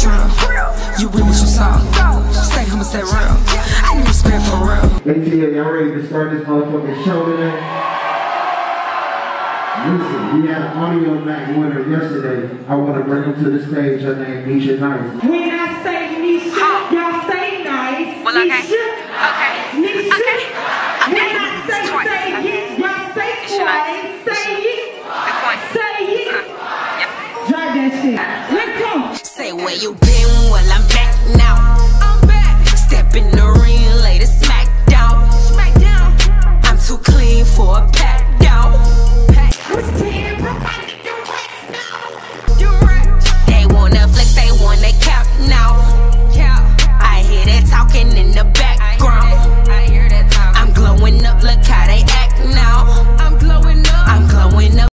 shrill. You with me, you saw. Stay humble, stay real. I need respect for real. ATA, y'all ready to start this motherfucking show today? Listen, we had an audio Mack winner yesterday. I want to bring him to the stage. Her name Nesha Nycee. When I say Nesha, y'all say nice. Well, okay. Nesha. Okay. Nesha. Okay. When I say it, y'all say twice. Say it. Say it. Yep. Drive that shit. Let's go. Say where you been, well I'm back now.